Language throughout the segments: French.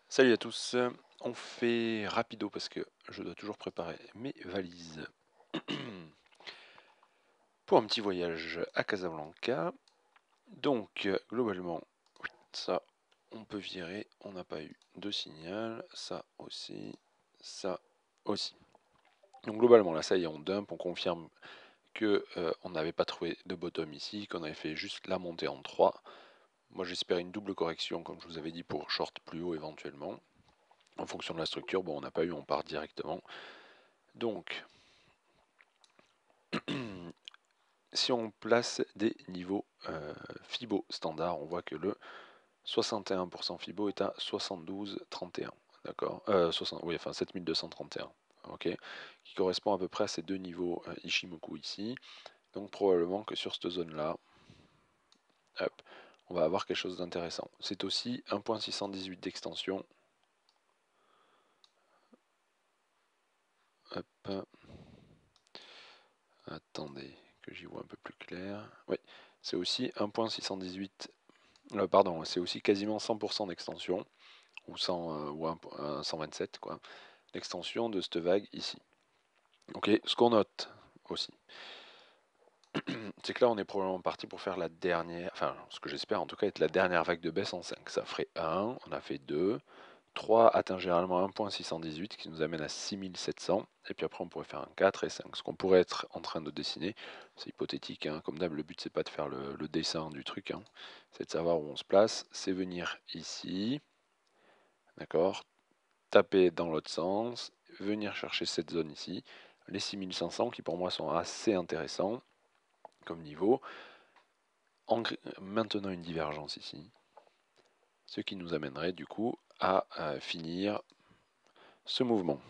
Salut à tous, on fait rapido parce que je dois toujours préparer mes valises pour un petit voyage à Casablanca. Donc globalement, oui, ça on peut virer, on n'a pas eu de signal, ça aussi, ça aussi. Donc globalement là ça y est, on dump, on confirme que on n'avait pas trouvé de bottom ici, qu'on avait fait juste la montée en 3. Moi j'espère une double correction comme je vous avais dit pour short plus haut éventuellement. En fonction de la structure, bon on n'a pas eu, on part directement. Donc, si on place des niveaux Fibo standard, on voit que le 61% Fibo est à 72,31. D'accord, oui, enfin 7231. Ok, qui correspond à peu près à ces deux niveaux Ishimoku ici. Donc probablement que sur cette zone-là, hop, on va avoir quelque chose d'intéressant. C'est aussi 1.618 d'extension. Hop, attendez que j'y vois un peu plus clair. Oui, c'est aussi 1.618. Pardon, c'est aussi quasiment 100% d'extension, ou 100, ou 127 quoi, d'extension de cette vague ici. Ok, ce qu'on note aussi, c'est que là on est probablement parti pour faire la dernière, enfin ce que j'espère en tout cas être la dernière vague de baisse en 5. Ça ferait 1, on a fait 2, 3 atteint généralement 1.618 qui nous amène à 6700, et puis après on pourrait faire un 4 et 5. Ce qu'on pourrait être en train de dessiner, c'est hypothétique, hein, comme d'hab le but c'est pas de faire le dessin du truc, hein, c'est de savoir où on se place, c'est venir ici, d'accord, taper dans l'autre sens, venir chercher cette zone ici, les 6500 qui pour moi sont assez intéressants comme niveau, en maintenant une divergence ici, ce qui nous amènerait du coup à finir ce mouvement.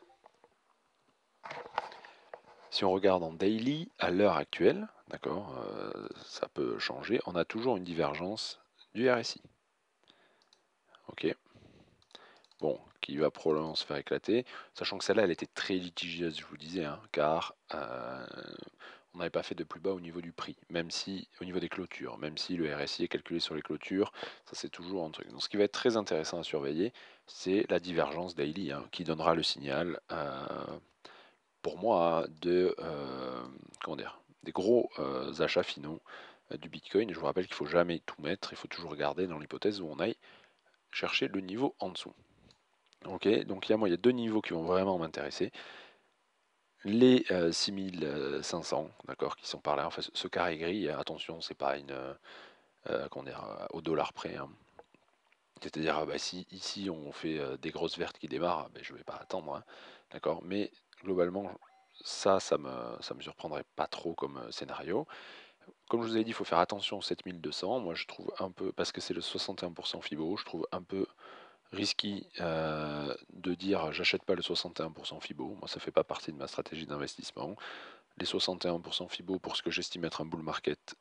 Si on regarde en daily, à l'heure actuelle, d'accord, ça peut changer, on a toujours une divergence du RSI. Ok, bon, qui va probablement se faire éclater, sachant que celle-là, elle était très litigieuse, je vous disais, hein, car on n'avait pas fait de plus bas au niveau du prix, même si au niveau des clôtures, même si le RSI est calculé sur les clôtures, ça c'est toujours un truc. Donc ce qui va être très intéressant à surveiller, c'est la divergence daily, hein, qui donnera le signal, pour moi, comment dire, des gros achats finaux du Bitcoin. Et je vous rappelle qu'il ne faut jamais tout mettre, il faut toujours regarder dans l'hypothèse où on aille chercher le niveau en dessous. Ok, donc il y a deux niveaux qui vont vraiment m'intéresser. Les 6500, d'accord, qui sont par là. Enfin, ce carré gris, attention, c'est pas une, comment dire, au dollar près, hein. C'est-à-dire, bah, si ici on fait des grosses vertes qui démarrent, bah, je vais pas attendre, hein, d'accord. Mais globalement, ça me surprendrait pas trop comme scénario. Comme je vous avais dit, il faut faire attention aux 7200. Moi, je trouve un peu, parce que c'est le 61% Fibo, je trouve un peu risqué de dire j'achète pas le 61% Fibo. Moi, ça fait pas partie de ma stratégie d'investissement. Les 61% Fibo pour ce que j'estime être un bull market,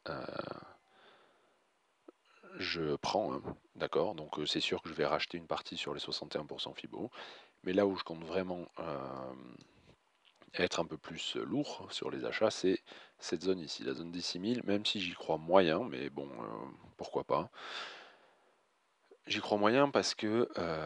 je prends, hein, d'accord. Donc c'est sûr que je vais racheter une partie sur les 61% Fibo. Mais là où je compte vraiment être un peu plus lourd sur les achats, c'est cette zone ici, la zone des 6000, même si j'y crois moyen, mais bon, pourquoi pas. J'y crois moyen parce que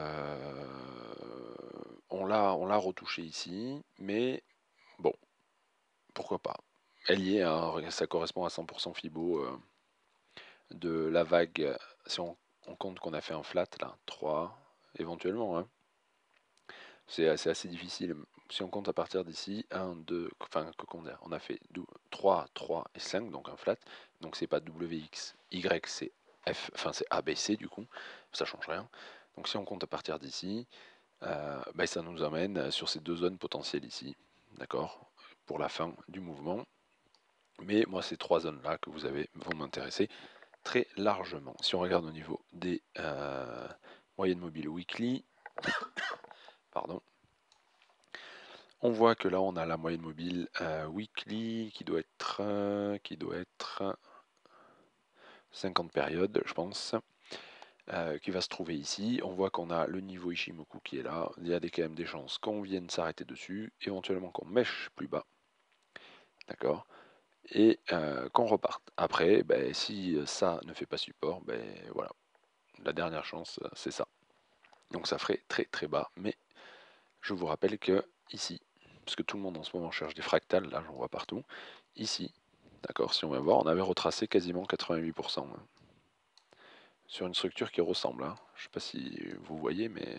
on l'a retouché ici, mais bon, pourquoi pas. Elle y est, hein, ça correspond à 100% Fibo de la vague, si on compte qu'on a fait un flat là, 3 éventuellement, hein. C'est assez difficile. Si on compte à partir d'ici, 1, 2, enfin, on a fait 3, 3 et 5, donc un flat. Donc c'est pas WX, Y, c'est F, enfin c'est ABC du coup, ça change rien. Donc si on compte à partir d'ici, bah, ça nous amène sur ces deux zones potentielles ici, d'accord, pour la fin du mouvement. Mais moi, ces trois zones-là que vous avez vont m'intéresser très largement. Si on regarde au niveau des moyennes mobiles weekly, pardon, on voit que là, on a la moyenne mobile weekly qui doit être 50 périodes, je pense, qui va se trouver ici. On voit qu'on a le niveau Ishimoku qui est là. Il y a quand même des chances qu'on vienne s'arrêter dessus, éventuellement qu'on mèche plus bas, d'accord, et qu'on reparte. Après, ben, si ça ne fait pas support, ben voilà, la dernière chance, c'est ça. Donc ça ferait très très bas, mais je vous rappelle que ici, parce que tout le monde en ce moment cherche des fractales, là j'en vois partout, ici, d'accord, si on va voir, on avait retracé quasiment 88%, hein, sur une structure qui ressemble, hein. Je ne sais pas si vous voyez, mais...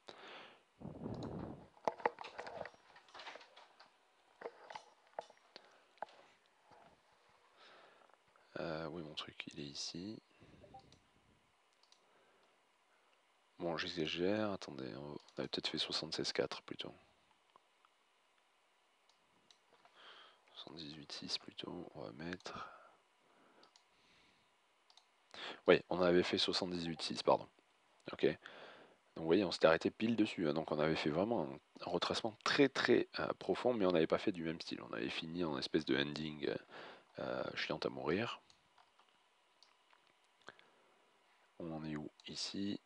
oui, mon truc, il est ici. Bon, j'exagère, attendez, on avait peut-être fait 76,4 plutôt. 78,6 plutôt, on va mettre... Oui, on avait fait 78,6, pardon. Ok. Donc vous voyez, on s'était arrêté pile dessus, hein. Donc on avait fait vraiment un retracement très très profond, mais on n'avait pas fait du même style. On avait fini en espèce de ending chiant à mourir. On en est où? Ici.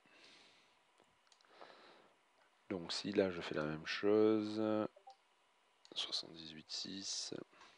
Donc si là je fais la même chose, 78,6.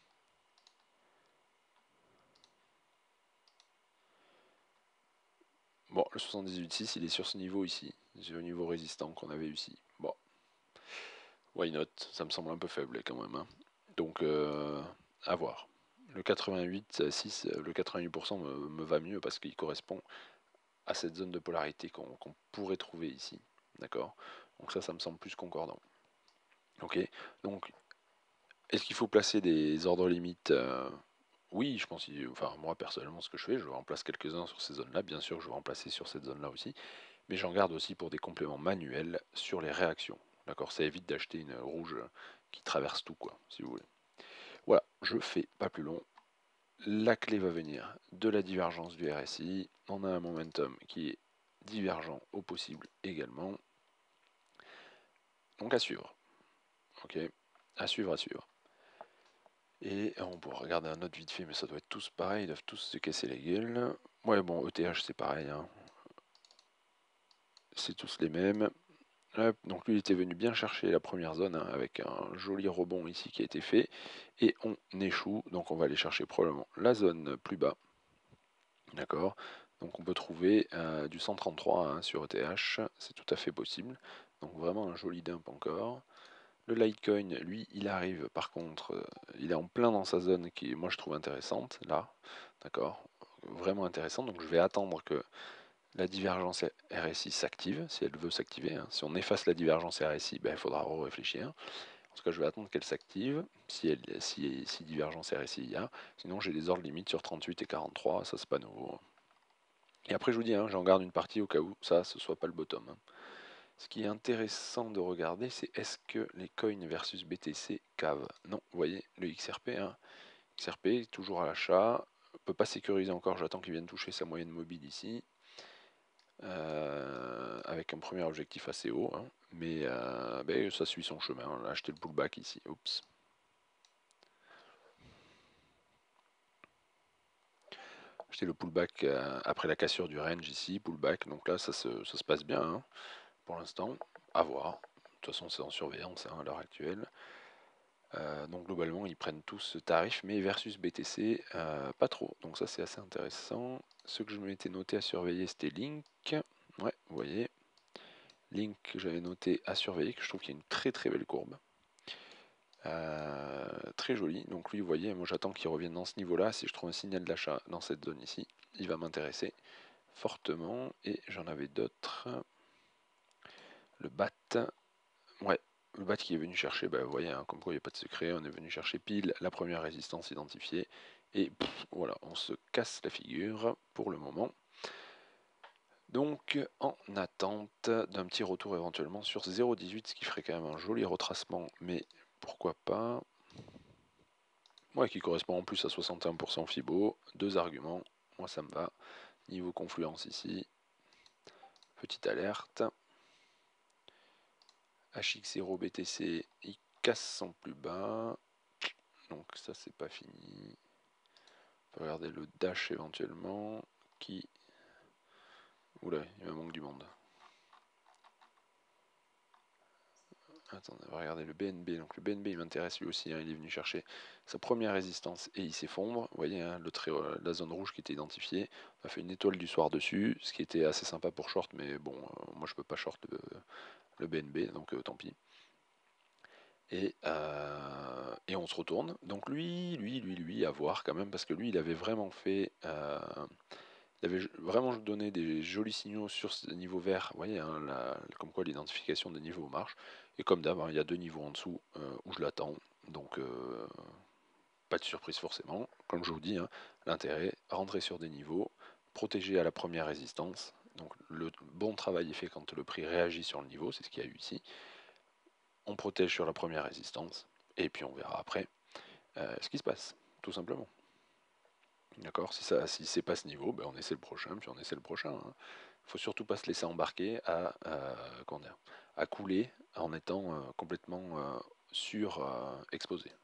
Bon, le 78,6 il est sur ce niveau ici, sur le niveau résistant qu'on avait ici. Bon, why not? Ça me semble un peu faible quand même, hein. Donc à voir. Le 88,6, le 88% me va mieux parce qu'il correspond à cette zone de polarité qu'on pourrait trouver ici. D'accord? Donc ça me semble plus concordant. Ok? Donc, est-ce qu'il faut placer des ordres limites? Oui, je pense, enfin moi personnellement ce que je fais, je remplace quelques-uns sur ces zones-là, bien sûr que je vais remplacer sur cette zone-là aussi, mais j'en garde aussi pour des compléments manuels sur les réactions. D'accord? Ça évite d'acheter une rouge qui traverse tout, quoi, si vous voulez. Voilà, je fais pas plus long. La clé va venir de la divergence du RSI. On a un momentum qui est divergent au possible également. Donc à suivre. Ok, à suivre, à suivre. Et on pourra regarder un autre vite fait, mais ça doit être tous pareil, ils doivent tous se casser la gueule. Ouais, bon, ETH c'est pareil, hein. C'est tous les mêmes. Hop, donc lui il était venu bien chercher la première zone, hein, avec un joli rebond ici qui a été fait. Et on échoue, donc on va aller chercher probablement la zone plus bas. D'accord? Donc on peut trouver du 133, hein, sur ETH, c'est tout à fait possible. Donc vraiment un joli dump encore. Le Litecoin, lui, il arrive par contre, il est en plein dans sa zone qui, moi, je trouve intéressante, là, d'accord, vraiment intéressante. Donc je vais attendre que la divergence RSI s'active, si elle veut s'activer, hein. Si on efface la divergence RSI, ben, il faudra réfléchir. En tout cas, je vais attendre qu'elle s'active, si divergence RSI il y a. Sinon, j'ai des ordres limites sur 38 et 43, ça c'est pas nouveau. Et après, je vous dis, hein, j'en garde une partie au cas où ça, ce soit pas le bottom, hein. Ce qui est intéressant de regarder, c'est est-ce que les coins versus BTC cavent? Non, vous voyez, le XRP, hein. XRP, toujours à l'achat. On ne peut pas sécuriser encore, j'attends qu'il vienne toucher sa moyenne mobile ici. Avec un premier objectif assez haut, hein. Mais ben, ça suit son chemin. On a acheté le pullback ici. Oups. Acheté le pullback après la cassure du range ici, pullback. Donc là, ça se passe bien, hein, pour l'instant. À voir. De toute façon, c'est en surveillance, hein, à l'heure actuelle. Donc globalement, ils prennent tous ce tarif, mais versus BTC, pas trop. Donc ça, c'est assez intéressant. Ce que je m'étais noté à surveiller, c'était Link. Ouais, vous voyez. Link, j'avais noté à surveiller, que je trouve qu'il y a une très très belle courbe. Très jolie. Donc lui, vous voyez, moi j'attends qu'il revienne dans ce niveau-là. Si je trouve un signal d'achat dans cette zone ici, il va m'intéresser fortement. Et j'en avais d'autres. Le BAT. Ouais, le BAT qui est venu chercher, bah, vous voyez, hein, comme quoi il n'y a pas de secret, on est venu chercher pile la première résistance identifiée. Et voilà, on se casse la figure pour le moment. Donc en attente d'un petit retour éventuellement sur 0,18, ce qui ferait quand même un joli retracement, mais pourquoi pas. Ouais, qui correspond en plus à 61% Fibo. Deux arguments, moi ça me va. Niveau confluence ici, petite alerte. HX0 BTC, il casse son plus bas. Donc ça c'est pas fini. On peut regarder le dash éventuellement. Qui. Oula, il me manque du monde. attendez, on va regarder le BNB. Donc le BNB il m'intéresse lui aussi, hein, il est venu chercher sa première résistance et il s'effondre. Vous voyez hein, la zone rouge qui était identifiée. On a fait une étoile du soir dessus, ce qui était assez sympa pour short, mais bon, moi je peux pas short le BNB, donc tant pis. Et on se retourne. Donc lui, à voir quand même, parce que lui, il avait vraiment fait. Il avait vraiment donné des jolis signaux sur ce niveau vert. Vous voyez, hein, comme quoi l'identification des niveaux marche. Et comme d'hab, hein, il y a deux niveaux en dessous où je l'attends. Donc pas de surprise forcément. Comme je vous dis, hein, l'intérêt, rentrer sur des niveaux, protéger à la première résistance. Donc le bon travail est fait quand le prix réagit sur le niveau, c'est ce qu'il y a eu ici. On protège sur la première résistance, et puis on verra après ce qui se passe, tout simplement. D'accord. Si c'est pas ce niveau, ben on essaie le prochain, puis on essaie le prochain. Hein. Faut surtout pas se laisser embarquer à couler en étant complètement surexposé.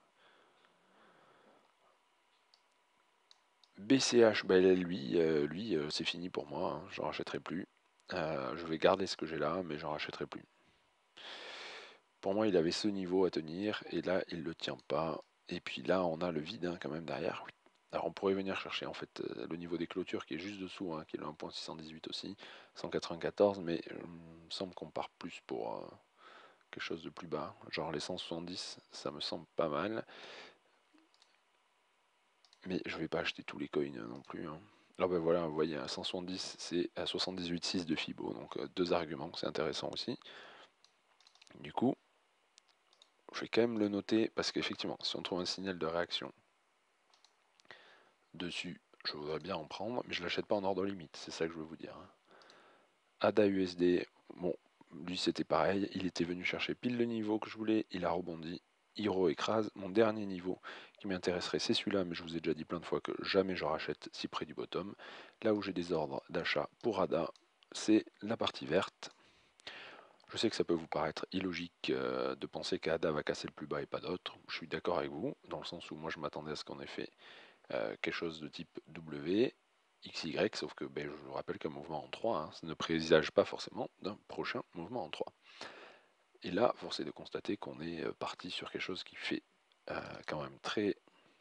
BCH, ben lui c'est fini pour moi, hein, j'en rachèterai plus. Je vais garder ce que j'ai là, mais j'en rachèterai plus. Pour moi, il avait ce niveau à tenir, et là, il le tient pas. Et puis là, on a le vide hein, quand même derrière. Alors on pourrait venir chercher en fait le niveau des clôtures qui est juste dessous, hein, qui est le 1.618 aussi, 194, mais il me semble qu'on part plus pour quelque chose de plus bas. Genre les 170, ça me semble pas mal. Mais je vais pas acheter tous les coins non plus. Hein. Alors ben voilà, vous voyez, 170 c'est à 78,6 de Fibo, donc deux arguments, c'est intéressant aussi. Du coup, je vais quand même le noter parce qu'effectivement, si on trouve un signal de réaction dessus, je voudrais bien en prendre, mais je l'achète pas en ordre limite, c'est ça que je veux vous dire. Hein. ADA USD, bon, lui c'était pareil, il était venu chercher pile le niveau que je voulais, il a rebondi, Hiro écrase. Mon dernier niveau qui m'intéresserait c'est celui-là, mais je vous ai déjà dit plein de fois que jamais je rachète si près du bottom. Là où j'ai des ordres d'achat pour ADA, c'est la partie verte. Je sais que ça peut vous paraître illogique de penser qu'ADA va casser le plus bas et pas d'autres. Je suis d'accord avec vous, dans le sens où moi je m'attendais à ce qu'on ait fait quelque chose de type W, XY, sauf que ben, je vous rappelle qu'un mouvement en 3, hein, ça ne présage pas forcément d'un prochain mouvement en 3. Et là, force est de constater qu'on est parti sur quelque chose qui fait quand même très...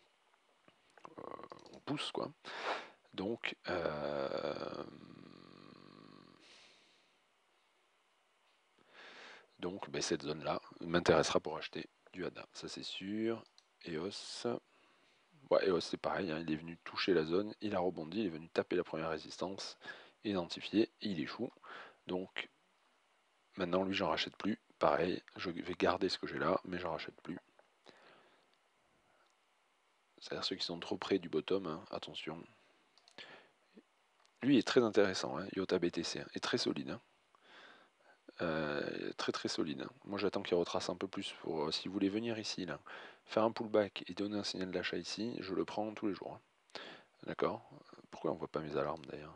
on pousse, quoi. Donc, ben, cette zone-là m'intéressera pour acheter du ADA, ça c'est sûr. EOS, ouais, EOS c'est pareil, hein, il est venu toucher la zone, il a rebondi, il est venu taper la première résistance, identifié, il échoue. Donc maintenant lui j'en rachète plus, pareil, je vais garder ce que j'ai là, mais j'en rachète plus. C'est-à-dire ceux qui sont trop près du bottom, hein, attention. Lui est très intéressant, hein, IOTA BTC, est très solide. Hein. Très très solide. Hein. Moi j'attends qu'il retrace un peu plus pour si vous voulez venir ici, là, faire un pullback et donner un signal d'achat ici, je le prends tous les jours. Hein. D'accord. Pourquoi on voit pas mes alarmes d'ailleurs?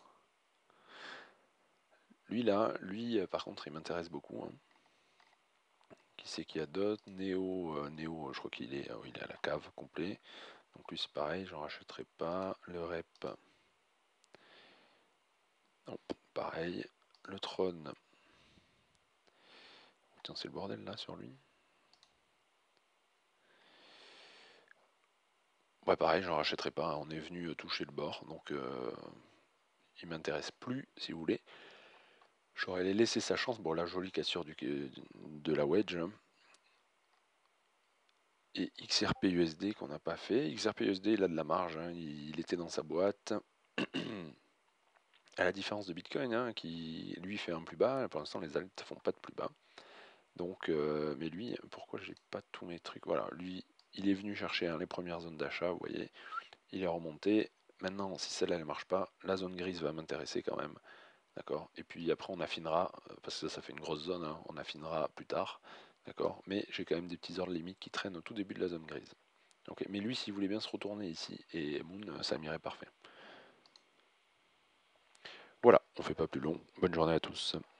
Lui là, lui par contre il m'intéresse beaucoup. Hein. Qui c'est qu'il y a d'autres? Néo, je crois qu'il est, il est à la cave complet. Donc lui c'est pareil, j'en rachèterai pas. Le rep, non, pareil. Le trône, putain c'est le bordel là sur lui. Ouais pareil, j'en rachèterai pas, hein. On est venu toucher le bord, donc il m'intéresse plus si vous voulez. J'aurais laissé sa chance, bon la jolie cassure de la wedge. Hein. Et XRP USD qu'on n'a pas fait. XRP USD il a de la marge, hein. Il était dans sa boîte. À la différence de Bitcoin, hein, qui lui fait un plus bas, pour l'instant les alts font pas de plus bas. Donc, mais lui, pourquoi j'ai pas tous mes trucs? Voilà, lui, il est venu chercher hein, les premières zones d'achat, vous voyez, il est remonté. Maintenant, si celle-là ne marche pas, la zone grise va m'intéresser quand même, d'accord? Et puis après, on affinera, parce que ça fait une grosse zone, hein, on affinera plus tard, d'accord? Mais j'ai quand même des petits ordres limites qui traînent au tout début de la zone grise. Okay. Mais lui, s'il voulait bien se retourner ici, et Moon, ça m'irait parfait. Voilà, on fait pas plus long. Bonne journée à tous.